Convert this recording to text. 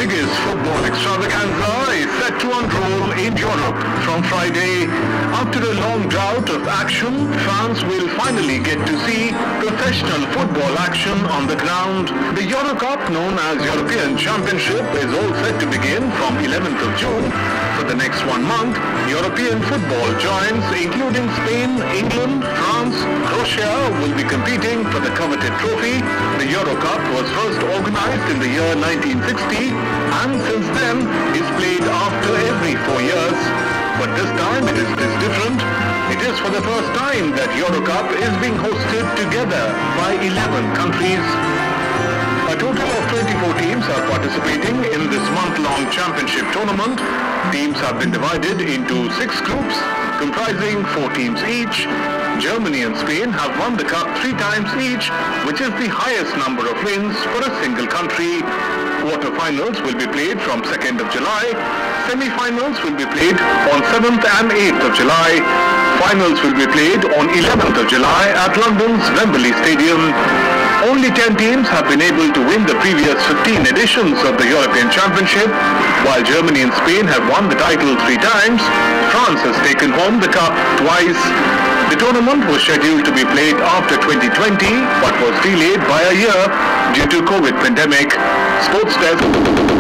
biggest football extravaganza is set to unroll in Europe from Friday. After a long drought of action, fans will finally get to see professional football action on the ground. The Euro Cup, known as European Championship, is all set to begin from 11th of June. For the next 1 month, European football giants, including Spain, England, France, Croatia, will be competing for the coveted trophy. The Euro Cup was first organized in the year 1960 and since then is played after every 4 years. But this time it is different. It is for the first time that Euro Cup is being hosted together by 11 countries. A total of 24 teams are participating in this month-long championship tournament. Teams have been divided into 6 groups, comprising 4 teams each. Germany and Spain have won the cup 3 times each, which is the highest number of wins for a single country. Quarter-finals will be played from 2nd of July. Semi-finals will be played on 7th and 8th of July. Finals will be played on 11th of July at London's Wembley Stadium. Only 10 teams have been able to win the previous 15 editions of the European Championship. While Germany and Spain have won the title 3 times, France has taken home the cup twice. The tournament was scheduled to be played after 2020 but was delayed by a year due to COVID pandemic. Sports Desk.